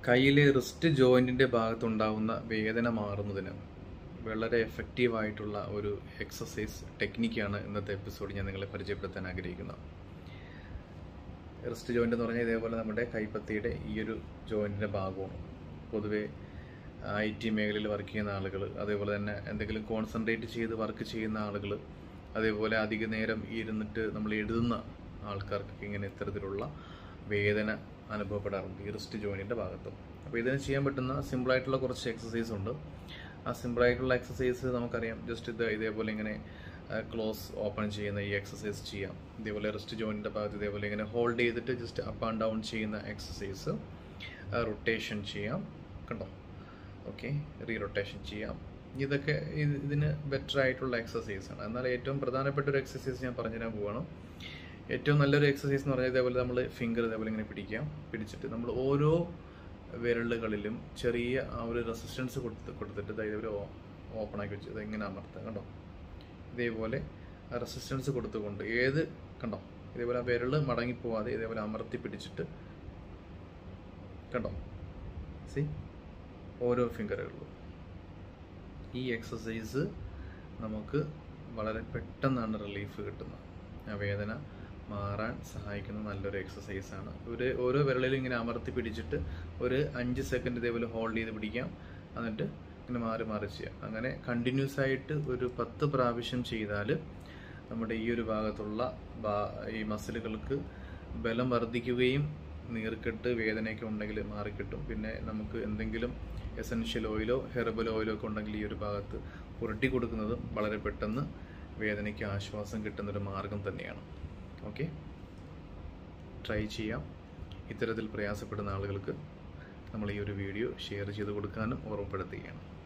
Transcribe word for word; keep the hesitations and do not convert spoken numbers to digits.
കയ്യിലെ റിസ്റ്റ് ജോയിൻറ്റിൻ്റെ ഭാഗത്തുണ്ടാകുന്ന വേദന മാറുന്നതിന് വളരെ എഫക്റ്റീവായിട്ടുള്ള ഒരു എക്സസൈസ് ടെക്നിക്കാണ് ഇന്നത്തെ എപ്പിസോഡ് ഞാൻ നിങ്ങളെ പരിചയപ്പെടുത്താൻ ആഗ്രഹിക്കുന്നത്. റിസ്റ്റ് ജോയിൻ്റ് എന്ന് പറഞ്ഞാൽ ഇതേപോലെ നമ്മുടെ കൈപ്പത്തിയുടെ ഈ ഒരു ജോയിൻറ്റിൻ്റെ ഭാഗമാണ്. പൊതുവേ ഐ ടി മേഖലയിൽ വർക്ക് ചെയ്യുന്ന ആളുകൾ, അതേപോലെ തന്നെ എന്തെങ്കിലും കോൺസെൻട്രേറ്റ് ചെയ്ത് വർക്ക് ചെയ്യുന്ന ആളുകൾ, അതേപോലെ അധിക നേരം ഇരുന്നിട്ട് നമ്മൾ എഴുതുന്ന ആൾക്കാർക്കൊക്കെ ഇങ്ങനെ ഇത്തരത്തിലുള്ള വേദന അനുഭവപ്പെടാറുണ്ട് ഈ റിസ്റ്റ് ജോയിൻറ്റിൻ്റെ ഭാഗത്ത്. അപ്പോൾ ഇതിന് ചെയ്യാൻ പറ്റുന്ന സിമ്പിളായിട്ടുള്ള കുറച്ച് എക്സസൈസ് ഉണ്ട്. ആ സിമ്പിളായിട്ടുള്ള എക്സസൈസ് നമുക്കറിയാം. ജസ്റ്റ് ഇത് ഇതേപോലെ ഇങ്ങനെ ക്ലോസ് ഓപ്പൺ ചെയ്യുന്ന ഈ എക്സസൈസ് ചെയ്യാം. ഇതേപോലെ റിസ്റ്റ് ജോയിൻറ്റിൻ്റെ ഭാഗത്ത് ഇതേപോലെ ഇങ്ങനെ ഹോൾഡ് ചെയ്തിട്ട് ജസ്റ്റ് അപ്പ് ആൻഡ് ഡൗൺ ചെയ്യുന്ന എക്സസൈസ്. റൊട്ടേഷൻ ചെയ്യാം, കണ്ടോ? ഓക്കെ, റീ റൊട്ടേഷൻ ചെയ്യാം. ഇതൊക്കെ ഇതിന് ബെറ്റർ ആയിട്ടുള്ള എക്സസൈസാണ്. എന്നാൽ ഏറ്റവും പ്രധാനപ്പെട്ട ഒരു എക്സസൈസ് ഞാൻ പറഞ്ഞു തരാൻ പോവുകയാണ്. ഏറ്റവും നല്ലൊരു എക്സസൈസ് എന്ന് പറഞ്ഞാൽ ഇതേപോലെ നമ്മൾ ഫിംഗർ ഇതേപോലെ ഇങ്ങനെ പിടിക്കാം. പിടിച്ചിട്ട് നമ്മൾ ഓരോ വിരലുകളിലും ചെറിയ ആ ഒരു റെസിസ്റ്റൻസ് കൊടുത്ത് കൊടുത്തിട്ട് ഇതേപോലെ ഓപ്പൺ ആക്കി വെച്ച് ഇതെങ്ങനെ അമർത്തുക, കണ്ടോ? ഇതേപോലെ റെസിസ്റ്റൻസ് കൊടുത്തുകൊണ്ട് ഏത് കണ്ടോ ഇതേപോലെ ആ വിരൽ മടങ്ങിപ്പോവാതെ ഇതേപോലെ അമർത്തി പിടിച്ചിട്ട്, കണ്ടോ? സി ഓരോ ഫിംഗറുകളിലും ഈ എക്സസൈസ് നമുക്ക് വളരെ പെട്ടെന്നാണ് റിലീഫ് കിട്ടുന്നത്. ആ വേദന മാറാൻ സഹായിക്കുന്ന നല്ലൊരു എക്സസൈസാണ്. ഒരു ഓരോ വിരലിലും ഇങ്ങനെ അമർത്തി പിടിച്ചിട്ട് ഒരു അഞ്ച് സെക്കൻഡ് ഇതേപോലെ ഹോൾഡ് ചെയ്ത് പിടിക്കാം. എന്നിട്ട് ഇങ്ങനെ മാറി മാറി ചെയ്യാം. അങ്ങനെ കണ്ടിന്യൂസ് ആയിട്ട് ഒരു പത്ത് പ്രാവശ്യം ചെയ്താൽ നമ്മുടെ ഈ ഒരു ഭാഗത്തുള്ള ഈ മസിലുകൾക്ക് ബലം വർദ്ധിക്കുകയും നീർക്കെട്ട് വേദനയൊക്കെ ഉണ്ടെങ്കിൽ മാറിക്കിട്ടും. പിന്നെ നമുക്ക് എന്തെങ്കിലും എസൻഷ്യൽ ഓയിലോ ഹെർബൽ ഓയിലോ ഒക്കെ ഉണ്ടെങ്കിൽ ഈ ഒരു ഭാഗത്ത് പുരട്ടി കൊടുക്കുന്നതും വളരെ പെട്ടെന്ന് വേദനയ്ക്ക് ആശ്വാസം കിട്ടുന്നൊരു മാർഗം തന്നെയാണ്. ഓക്കെ, ട്രൈ ചെയ്യാം. ഇത്തരത്തിൽ പ്രയാസപ്പെടുന്ന ആളുകൾക്ക് നമ്മൾ ഈ ഒരു വീഡിയോ ഷെയർ ചെയ്ത് കൊടുക്കാനും ഓർമ്മപ്പെടുത്തുകയാണ്.